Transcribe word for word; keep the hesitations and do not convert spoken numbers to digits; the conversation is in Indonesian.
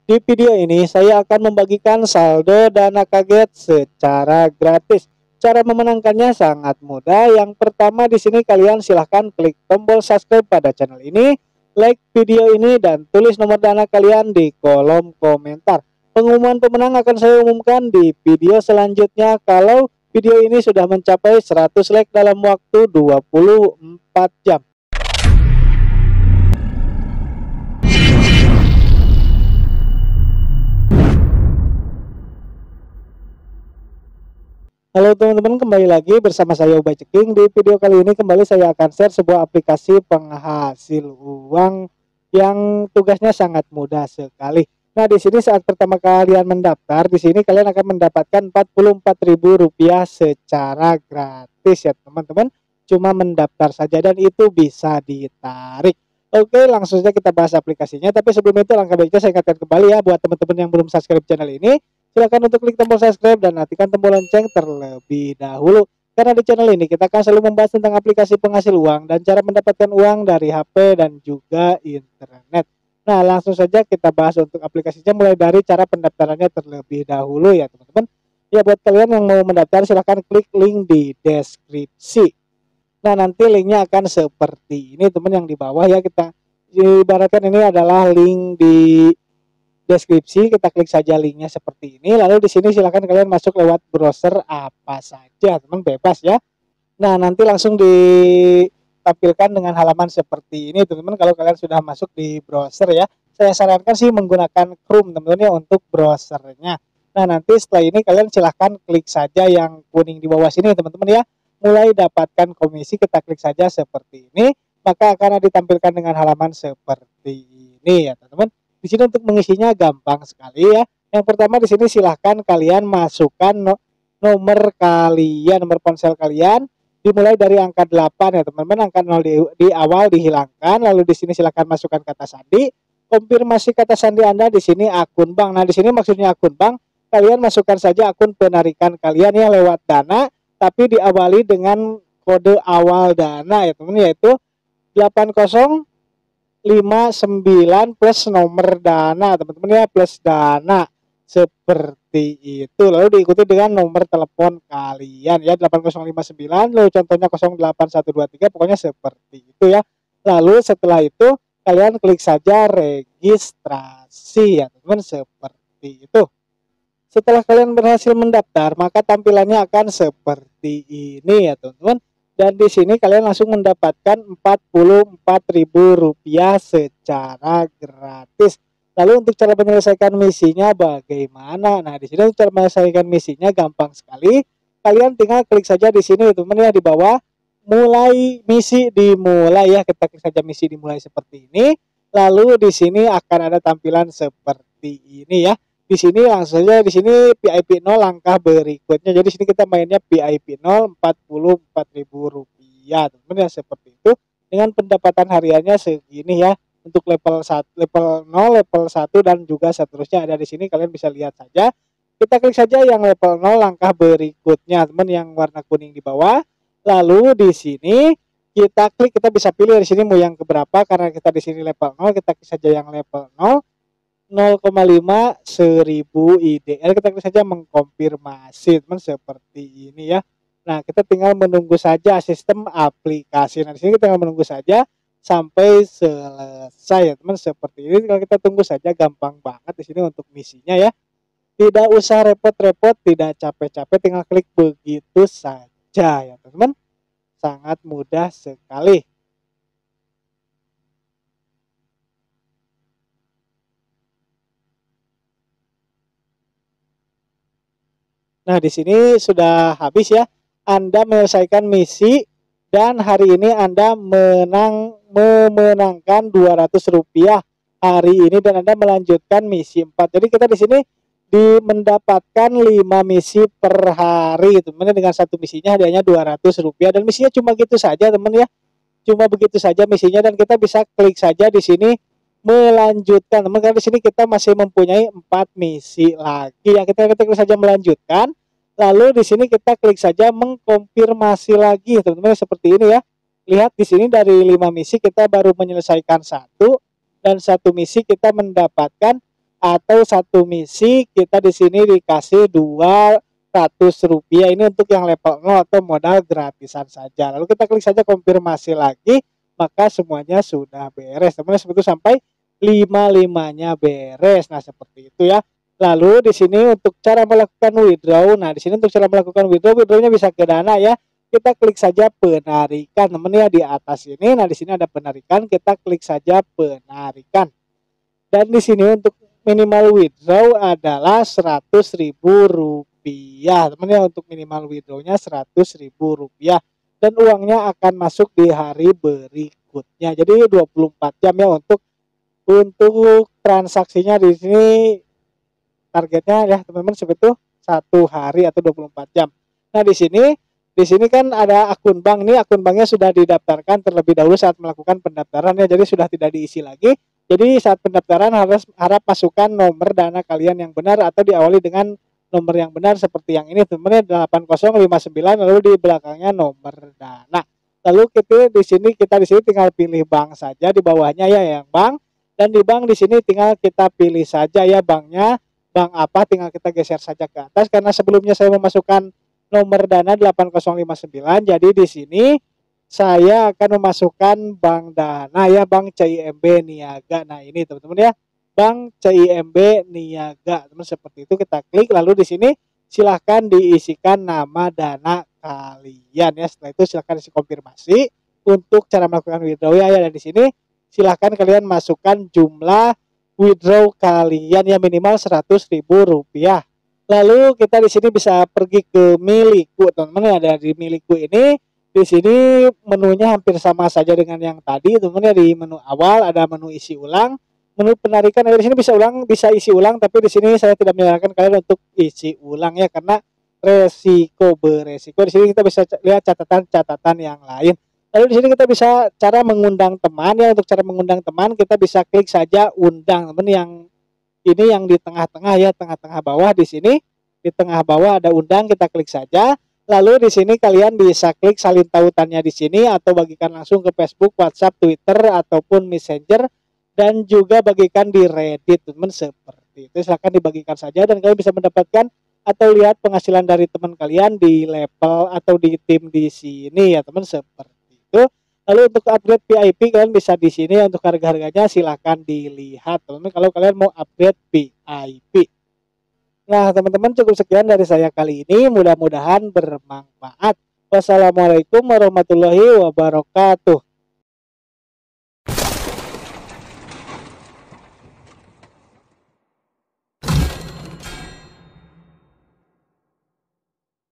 Di video ini saya akan membagikan saldo dana kaget secara gratis. Cara memenangkannya sangat mudah. Yang pertama di sini kalian silahkan klik tombol subscribe pada channel ini, like video ini dan tulis nomor dana kalian di kolom komentar. Pengumuman pemenang akan saya umumkan di video selanjutnya kalau video ini sudah mencapai seratus like dalam waktu dua puluh empat jam. Halo teman-teman, kembali lagi bersama saya Ubay Ceking. Di video kali ini kembali saya akan share sebuah aplikasi penghasil uang yang tugasnya sangat mudah sekali. Nah, di sini saat pertama kalian mendaftar, di sini kalian akan mendapatkan empat puluh empat ribu rupiah secara gratis ya teman-teman. Cuma mendaftar saja dan itu bisa ditarik. Oke, langsung saja kita bahas aplikasinya. Tapi sebelum itu langkah baiknya saya ingatkan kembali ya buat teman-teman yang belum subscribe channel ini. Silakan untuk klik tombol subscribe dan aktifkan tombol lonceng terlebih dahulu. Karena di channel ini kita akan selalu membahas tentang aplikasi penghasil uang dan cara mendapatkan uang dari H P dan juga internet. Nah, langsung saja kita bahas untuk aplikasinya mulai dari cara pendaftarannya terlebih dahulu ya teman-teman. Ya, buat kalian yang mau mendaftar silahkan klik link di deskripsi. Nah, nanti linknya akan seperti ini teman yang di bawah ya. Kita ibaratkan ini adalah link di deskripsi, kita klik saja linknya seperti ini. Lalu di sini silahkan kalian masuk lewat browser apa saja, teman, bebas ya. Nah, nanti langsung ditampilkan dengan halaman seperti ini, teman-teman. Kalau kalian sudah masuk di browser ya, saya sarankan sih menggunakan Chrome, teman-teman ya, untuk browsernya. Nah, nanti setelah ini kalian silahkan klik saja yang kuning di bawah sini, teman-teman ya. Mulai dapatkan komisi, kita klik saja seperti ini, maka akan ditampilkan dengan halaman seperti ini ya, teman-teman. Di sini untuk mengisinya gampang sekali ya. Yang pertama di sini silahkan kalian masukkan no nomor kalian, nomor ponsel kalian dimulai dari angka delapan ya teman-teman. Angka nol di, di awal dihilangkan. Lalu di sini silahkan masukkan kata sandi. Konfirmasi kata sandi Anda di sini akun bank. Nah, di sini maksudnya akun bank. Kalian masukkan saja akun penarikan kalian ya lewat Dana, tapi diawali dengan kode awal Dana ya teman, yaitu delapan nol lima sembilan plus nomor Dana teman-teman ya, plus Dana seperti itu. Lalu diikuti dengan nomor telepon kalian ya, delapan nol lima sembilan, lalu contohnya nol delapan satu dua tiga, pokoknya seperti itu ya. Lalu setelah itu kalian klik saja registrasi ya teman-teman, seperti itu. Setelah kalian berhasil mendaftar, maka tampilannya akan seperti ini ya teman-teman. Dan di sini kalian langsung mendapatkan empat puluh empat ribu rupiah secara gratis. Lalu untuk cara menyelesaikan misinya bagaimana? Nah, di sini cara menyelesaikan misinya gampang sekali. Kalian tinggal klik saja di sini teman-teman ya, di bawah mulai misi dimulai ya. Kita klik saja misi dimulai seperti ini. Lalu di sini akan ada tampilan seperti ini ya. Di sini langsung saja di sini V I P nol langkah berikutnya. Jadi di sini kita mainnya V I P nol empat puluh empat ribu rupiah. Teman-teman ya, seperti itu. Dengan pendapatan hariannya segini ya. Untuk level satu, level nol, level satu dan juga seterusnya ada di sini, kalian bisa lihat saja. Kita klik saja yang level nol langkah berikutnya, teman, yang warna kuning di bawah. Lalu di sini kita klik, kita bisa pilih di sini mau yang keberapa, karena kita di sini level nol, kita klik saja yang level nol. nol koma lima seribu I D L, kita klik saja mengkonfirmasi teman, seperti ini ya. Nah, kita tinggal menunggu saja sistem aplikasi. Nah, di sini kita tinggal menunggu saja sampai selesai ya teman, seperti ini. Kalau kita tunggu saja, gampang banget di sini untuk misinya ya. Tidak usah repot-repot, tidak capek-capek, tinggal klik begitu saja ya teman-teman. Sangat mudah sekali. Nah, di sini sudah habis ya. Anda menyelesaikan misi dan hari ini Anda menang memenangkan dua ratus rupiah hari ini dan Anda melanjutkan misi empat. Jadi kita di sini di mendapatkan lima misi per hari, teman, dengan satu misinya hadiahnya dua ratus rupiah dan misinya cuma gitu saja, teman ya. Cuma begitu saja misinya dan kita bisa klik saja di sini melanjutkan, teman. Karena di sini kita masih mempunyai empat misi lagi yang kita ketik saja melanjutkan. Lalu di sini kita klik saja mengkonfirmasi lagi, teman-teman, seperti ini ya. Lihat di sini dari lima misi kita baru menyelesaikan satu dan satu misi kita mendapatkan atau satu misi kita di sini dikasih dua ratus rupiah. Ini untuk yang level nol atau modal gratisan saja. Lalu kita klik saja konfirmasi lagi, maka semuanya sudah beres. Teman-teman, seperti itu sampai lima-limanya beres. Nah, seperti itu ya. Lalu di sini untuk cara melakukan withdraw. Nah, di sini untuk cara melakukan withdraw, withdrawnya bisa ke Dana ya. Kita klik saja penarikan, teman ya, di atas ini. Nah, di sini ada penarikan, kita klik saja penarikan. Dan di sini untuk minimal withdraw adalah seratus ribu rupiah. Teman ya, untuk minimal withdrawnya seratus ribu rupiah. Dan uangnya akan masuk di hari berikutnya. Jadi dua puluh empat jam ya untuk untuk transaksinya di sini. Targetnya ya teman-teman seperti itu satu hari atau dua puluh empat jam. Nah, di sini di sini kan ada akun bank nih, akun banknya sudah didaftarkan terlebih dahulu saat melakukan pendaftaran ya, jadi sudah tidak diisi lagi. Jadi saat pendaftaran harus harap masukkan nomor Dana kalian yang benar atau diawali dengan nomor yang benar seperti yang ini teman-teman, delapan nol lima sembilan, lalu di belakangnya nomor Dana. Lalu kita di sini kita di sini tinggal pilih bank saja, di bawahnya ya yang bank, dan di bank di sini tinggal kita pilih saja ya banknya. Bank apa, tinggal kita geser saja ke atas karena sebelumnya saya memasukkan nomor Dana delapan nol lima sembilan. Jadi di sini saya akan memasukkan Bank Dana ya, Bank C I M B Niaga. Nah, ini teman-teman ya, Bank C I M B Niaga. Teman seperti itu kita klik, lalu di sini silahkan diisikan nama Dana kalian ya. Setelah itu silahkan isi konfirmasi untuk cara melakukan withdraw ya, ya. Dan di sini silahkan kalian masukkan jumlah withdraw kalian ya, minimal seratus ribu rupiah. Lalu kita di sini bisa pergi ke milikku teman-teman. Ada di milikku ini, di sini menunya hampir sama saja dengan yang tadi teman-teman ya. Di menu awal ada menu isi ulang, menu penarikan. Di sini bisa ulang, bisa isi ulang, tapi di sini saya tidak menyarankan kalian untuk isi ulang ya, karena resiko beresiko. Di sini kita bisa lihat catatan-catatan yang lain. Lalu di sini kita bisa cara mengundang teman ya. Untuk cara mengundang teman kita bisa klik saja undang teman, yang ini yang di tengah-tengah ya, tengah-tengah bawah di sini. Di tengah bawah ada undang, kita klik saja. Lalu di sini kalian bisa klik salin tautannya di sini atau bagikan langsung ke Facebook, WhatsApp, Twitter ataupun Messenger, dan juga bagikan di Reddit teman seperti itu. Silahkan dibagikan saja dan kalian bisa mendapatkan atau lihat penghasilan dari teman kalian di level atau di tim di sini ya teman seperti itu. Lalu untuk upgrade V I P kalian bisa di sini, untuk harga-harganya silahkan dilihat teman-teman kalau kalian mau upgrade V I P. Nah teman-teman, cukup sekian dari saya kali ini, mudah-mudahan bermanfaat. Wassalamualaikum warahmatullahi wabarakatuh.